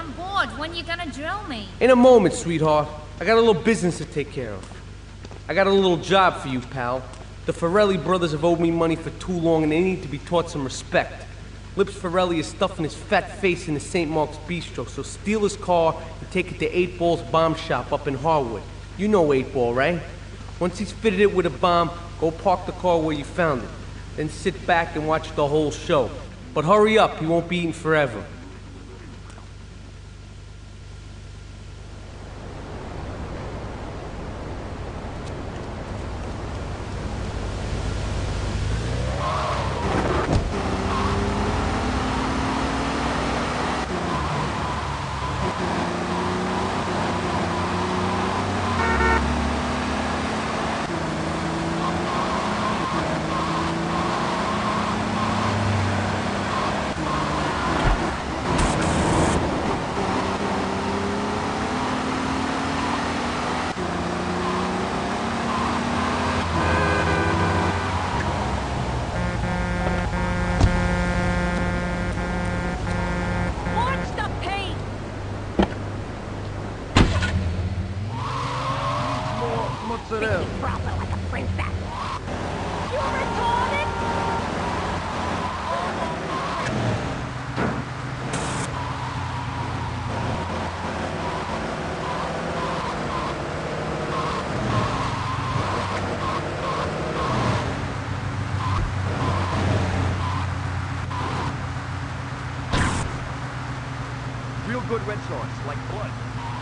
I'm bored. When you gonna drill me? In a moment, sweetheart. I got a little business to take care of. I got a little job for you, pal. The Forelli brothers have owed me money for too long and they need to be taught some respect. Lips Forelli is stuffing his fat face in the St. Mark's Bistro, so steal his car and take it to 8 Ball's bomb shop up in Harwood. You know 8 Ball, right? Once he's fitted it with a bomb, go park the car where you found it. Then sit back and watch the whole show. But hurry up, he won't be eating forever. Mozzarella. Proper like a princess. You retarded? Real good red sauce, like blood.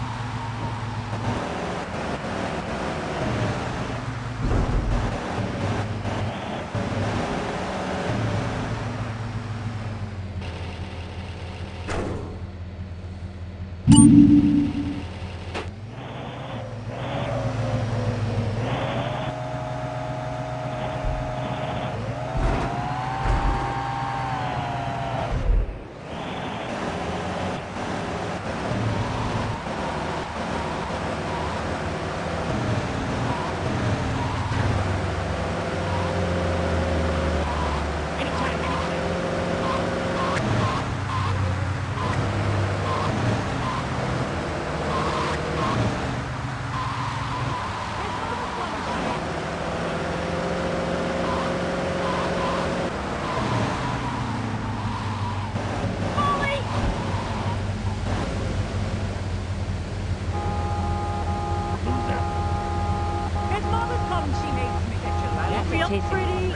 Feel pretty.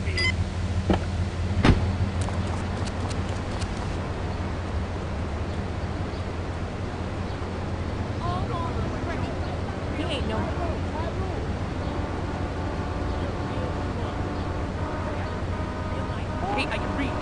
He ain't no. Hey, I can read.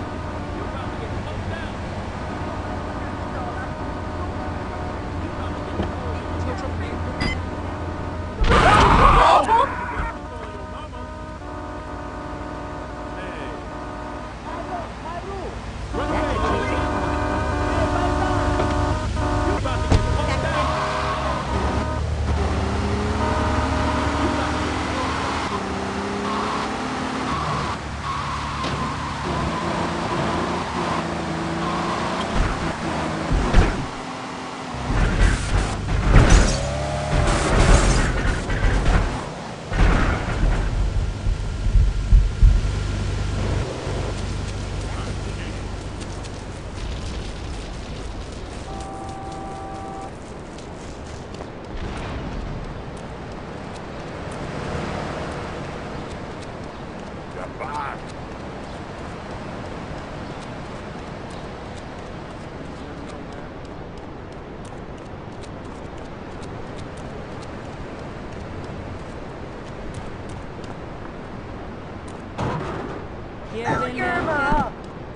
Yerma!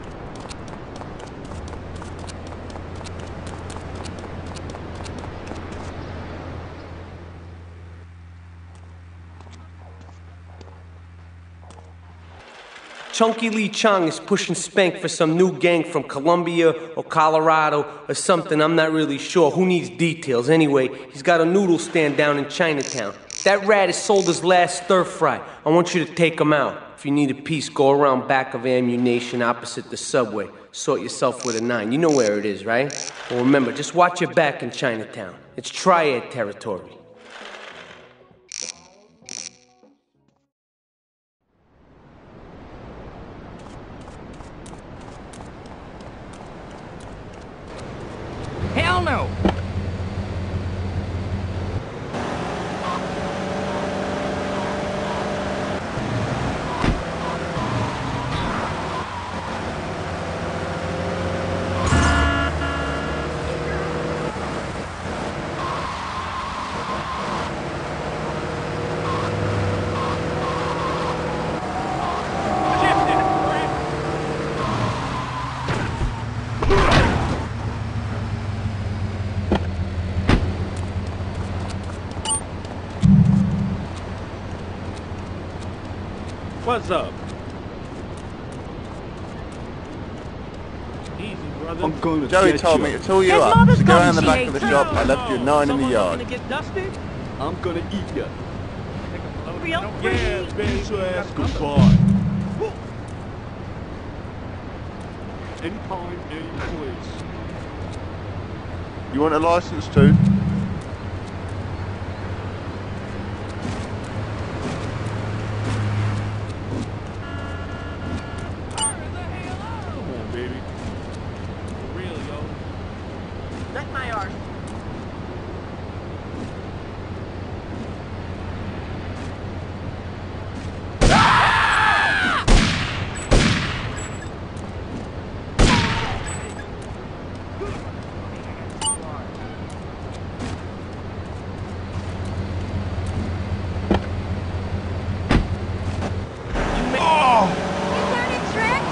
Chunky Lee Chong is pushing Spank for some new gang from Colombia or Colorado or something, I'm not really sure. Who needs details? Anyway, he's got a noodle stand down in Chinatown. That rat has sold his last stir fry. I want you to take him out. If you need a piece, go around back of Ammunition opposite the subway. Sort yourself with a 9. You know where it is, right? Well, remember, just watch your back in Chinatown. It's Triad territory. Hell no! What's up? Easy, brother. I'm gonna Joey get told you. me to tell you His up. mother's So go got around the she back hates of the her. shop. I left you a 9 in the yard. Gonna get dusty? I'm gonna eat you. Real Yeah, pretty. bitch, your ass Goodbye. Anytime, any place. You want a license too? Come on, baby. For real, yo. That's my arse. You learning tricks?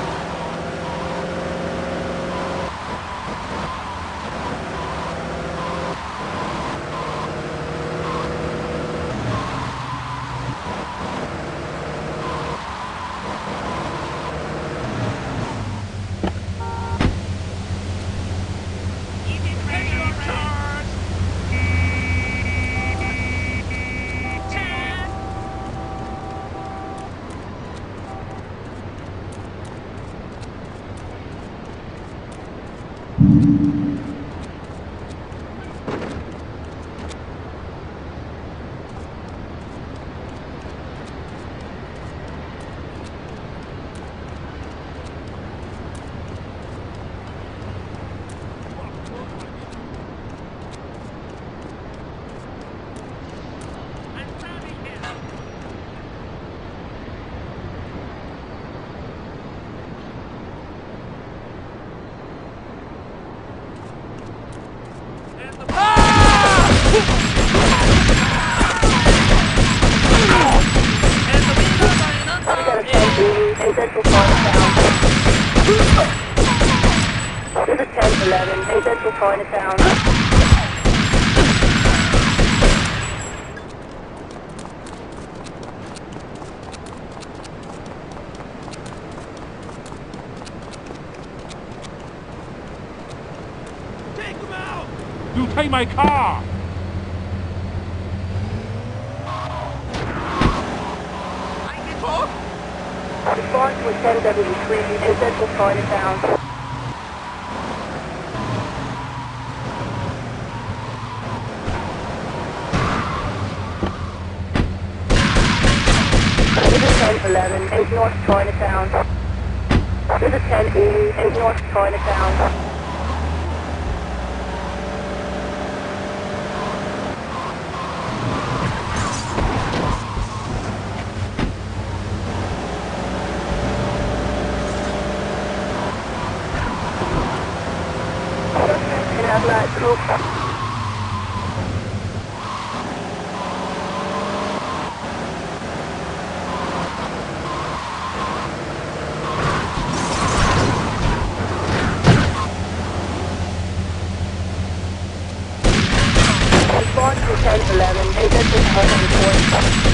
Take him out! You take my car! Response was 1073 in Central Chinatown. This is 1011 in North Chinatown. This is 1080 in North Chinatown. Suspect in Adelaide Group. Response to 1011 in Central Chinatown.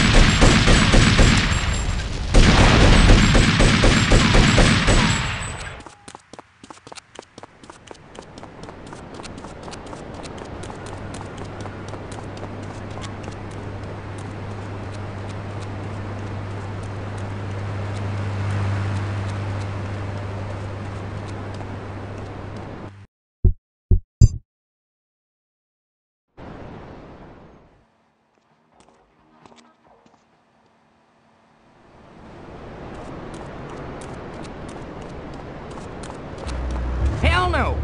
hell no!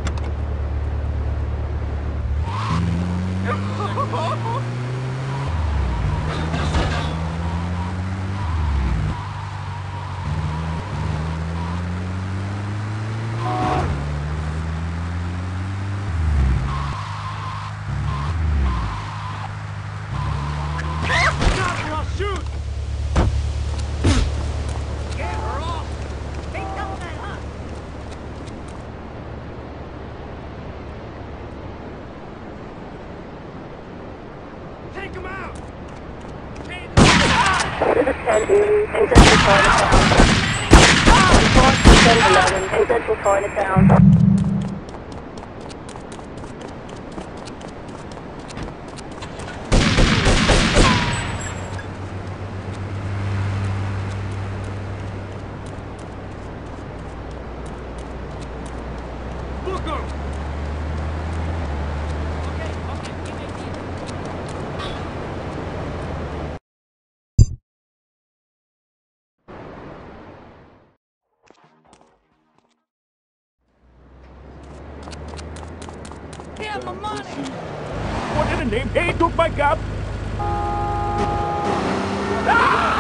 Take him out! This is 10E to Central Chinatown. Report to 1011 to Central Chinatown. Look up! Get my money! What in the name? Hey, took my cup! Ah!